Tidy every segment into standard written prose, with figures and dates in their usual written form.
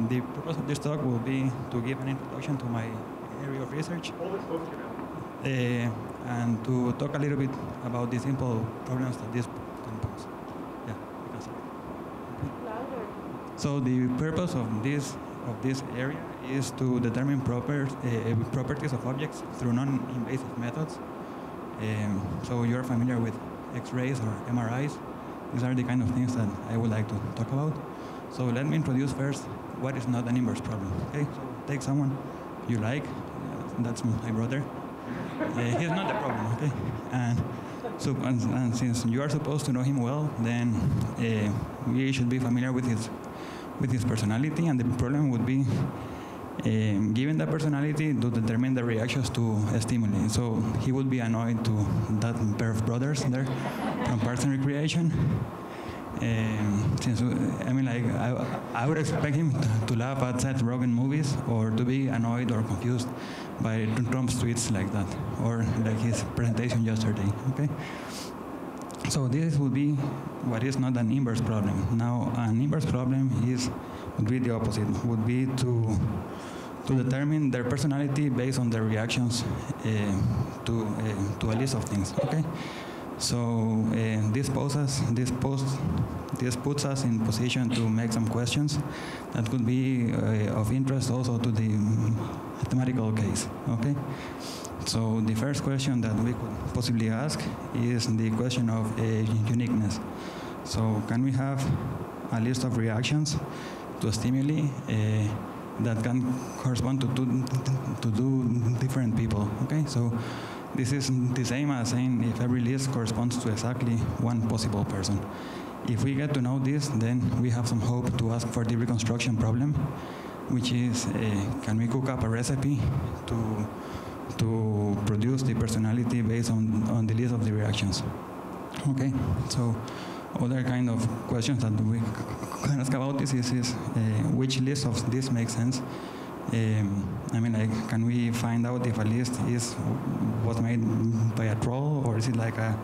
the purpose of this talk will be to give an introduction to my area of research and to talk a little bit about the simple problems that this can pose. Yeah, you can start. Louder. So the purpose of this area is to determine properties of objects through non-invasive methods. So you're familiar with X-rays or MRIs. These are the kind of things that I would like to talk about. So let me introduce first what is not an inverse problem. Okay, so take someone you like. That's my brother. He's not the problem. Okay, and since you are supposed to know him well, then we should be familiar with his personality, and the problem would be given that personality to determine the reactions to stimuli. So he would be annoyed to that pair of brothers there from Parks and Recreation. Since I would expect him to laugh at Seth Rogen movies, or to be annoyed or confused by Trump's tweets like that, or like his presentation yesterday. Okay. So this would be what is not an inverse problem. Now, an inverse problem would be the opposite. Would be to determine their personality based on their reactions to a list of things. Okay. So this puts us in position to make some questions that could be of interest also to the mathematical case. Okay. So the first question that we could possibly ask is the question of uniqueness. So can we have a list of reactions to a stimuli that can correspond to two different people? Okay, so this is the same as saying if every list corresponds to exactly one possible person. If we get to know this, then we have some hope to ask for the reconstruction problem, which is can we cook up a recipe to produce the personality based on the list of the reactions. Okay, so other kind of questions that we can ask about this is which list of this makes sense. Can we find out if a list was made by a troll, or is it like a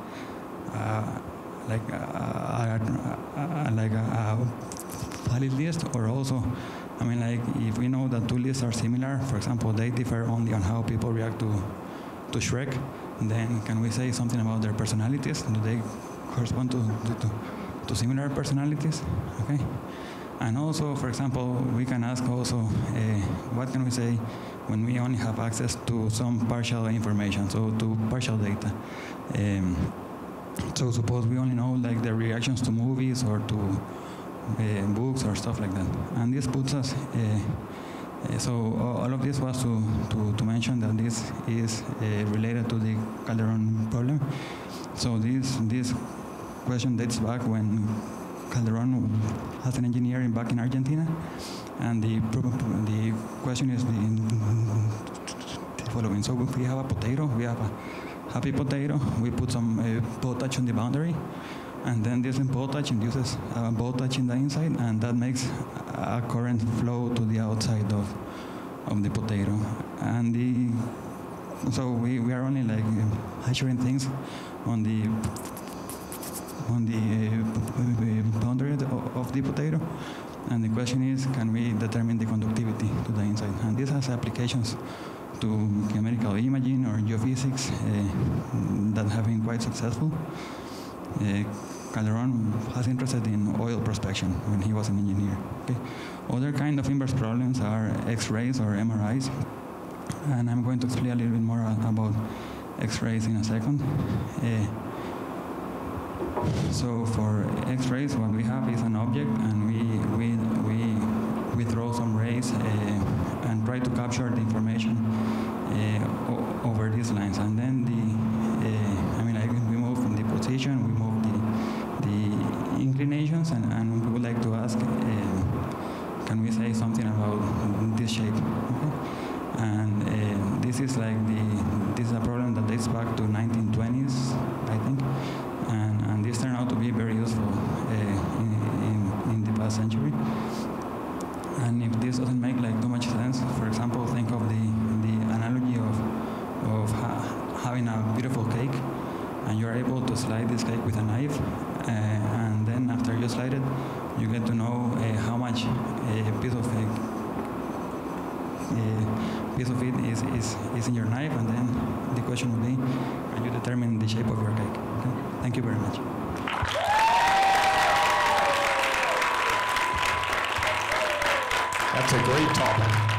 valid list? Or also, if we know that two lists are similar, for example, they differ only on how people react to Shrek, then can we say something about their personalities? Do they correspond to similar personalities? Okay. And also, for example, we can ask also, what can we say when we only have access to some partial information, so to partial data? So suppose we only know like the reactions to movies or to books or stuff like that. And this puts us, so all of this was to mention that this is related to the Calderon problem. So this question dates back when Calderon has an engineer back in Argentina, and the question is the following. So if we have a potato, we have a happy potato, we put some voltage on the boundary, and then this voltage induces a voltage in the inside, and that makes a current flow to the outside of the potato. And so we are only like measuring things on the boundary of the potato, and the question is, can we determine the conductivity to the inside? And this has applications to chemical imaging or geophysics that have been quite successful. Calderon has interested in oil prospection when he was an engineer. Okay. Other kind of inverse problems are X-rays or MRIs, and I'm going to explain a little bit more about X-rays in a second. So for X-rays, what we have is an object, and we throw some rays and try to capture the information over these lines, and then we move from the position, we move the inclinations, and we would like to ask, can we say something about this shape? Okay? And this is a problem that dates back to 1920s, I think. And this turned out to be very useful in the past century. And if this doesn't make like too much sense, for example, think of the analogy of having a beautiful cake, and you're able to slide this cake with a knife, and then after you slide it, you get to know how much a piece of piece of it is in your knife, and then the question will be, can you determine the shape of your cake? Okay? Thank you very much. That's a great topic.